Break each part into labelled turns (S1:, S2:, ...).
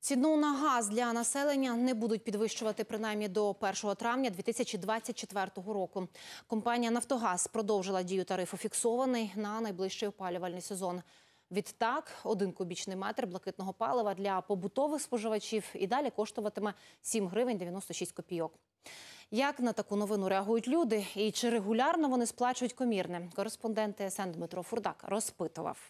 S1: Ціну на газ для населення не будуть підвищувати принаймні до 1 травня 2024 року. Компанія «Нафтогаз» продовжила дію тарифу фіксований на найближчий опалювальний сезон. Відтак, 1 кубічний метр блакитного палива для побутових споживачів і далі коштуватиме 7 гривень 96 копійок. Як на таку новину реагують люди і чи регулярно вони сплачують комірне? Кореспондент ТСН Дмитро Фурдак розпитував.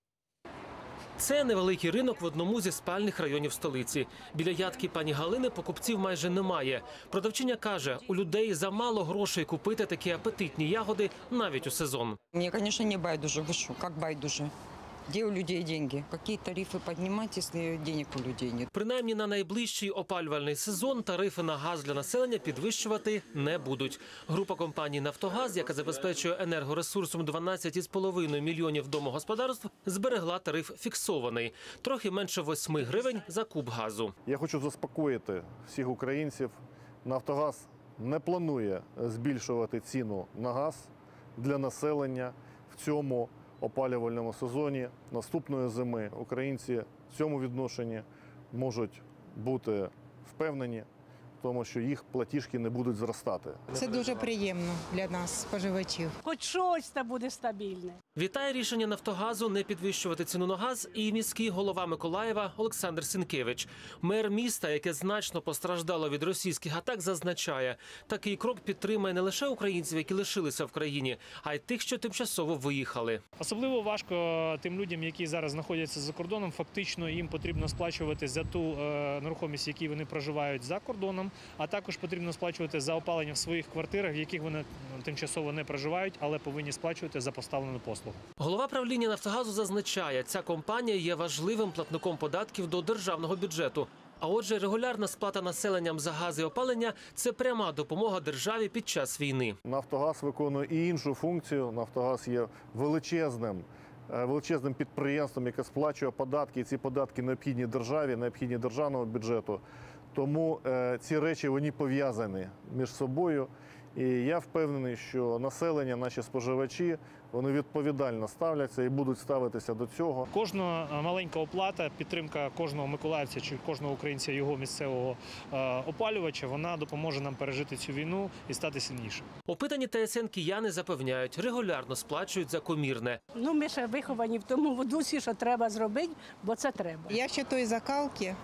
S2: Це невеликий ринок в одному зі спальних районів столиці. Біля ядки пані Галини покупців майже немає. Продавчиня каже, у людей замало грошей купити такі апетитні ягоди навіть у сезон.
S3: Мені, звісно, не байдуже. Ви що, як байдуже? Де у людей гроші? Які тарифи піднімати, якщо грошей у людей немає?
S2: Принаймні на найближчий опалювальний сезон тарифи на газ для населення підвищувати не будуть. Група компаній «Нафтогаз», яка забезпечує енергоресурсом 12,5 мільйонів домогосподарств, зберегла тариф фіксований. Трохи менше 8 гривень за куб газу.
S4: Я хочу заспокоїти всіх українців. «Нафтогаз» не планує збільшувати ціну на газ для населення в цьому опалювальному сезоні наступної зими. Українці в цьому відношенні можуть бути впевнені, тому що їх платіжки не будуть зростати.
S5: Це дуже приємно для нас, споживачів.
S6: Хоч щось та буде стабільне.
S2: Вітає рішення «Нафтогазу» не підвищувати ціну на газ і міський голова Миколаєва Олександр Сінкевич. Мер міста, яке значно постраждало від російських атак, зазначає, такий крок підтримує не лише українців, які лишилися в країні, а й тих, що тимчасово виїхали.
S7: Особливо важко тим людям, які зараз знаходяться за кордоном, фактично їм потрібно сплачувати за ту нерухомість, в якій вони проживають за кордоном, а також потрібно сплачувати за опалення в своїх квартирах, в яких вони тимчасово не проживають, але повинні сплачувати за поставлену послугу.
S2: Голова правління «Нафтогазу» зазначає, ця компанія є важливим платником податків до державного бюджету. А отже, регулярна сплата населенням за газ і опалення – це пряма допомога державі під час війни.
S4: «Нафтогаз» виконує і іншу функцію. «Нафтогаз» є величезним підприємством, яке сплачує податки. І ці податки необхідні державі, необхідні державному бюджету. Тому ці речі вони пов'язані між собою. І я впевнений, що населення, наші споживачі, вони відповідально ставляться і будуть ставитися до цього.
S7: Кожна маленька оплата, підтримка кожного миколаївця чи кожного українця, його місцевого опалювача, вона допоможе нам пережити цю війну і стати сильнішим.
S2: Опитані ТСН кияни запевняють, регулярно сплачують за комірне.
S6: Ми ще виховані в тому дусі, що треба зробити, бо це треба.
S5: Я ще тої закалки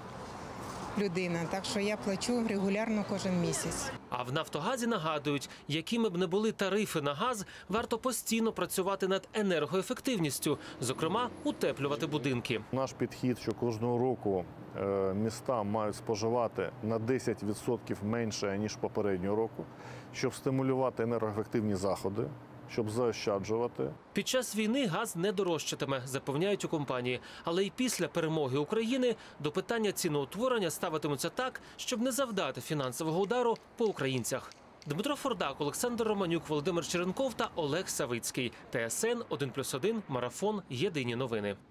S5: людина, так що я плачу регулярно кожен місяць.
S2: А в «Нафтогазі» нагадують, якими б не були тарифи на газ, варто постійно працювати над енергоефективністю, зокрема, утеплювати будинки.
S4: Наш підхід, що кожного року міста мають споживати на 10% менше, ніж попереднього року, щоб стимулювати енергоефективні заходи, щоб заощаджувати.
S2: Під час війни газ не дорожчатиме, запевняють у компанії. Але й після перемоги України до питання ціноутворення ставитимуться так, щоб не завдати фінансового удару по українцях. Дмитро Фурдак, Олександр Романюк, Володимир Черенков та Олег Савицький. ТСН 1+1, Марафон. Єдині новини.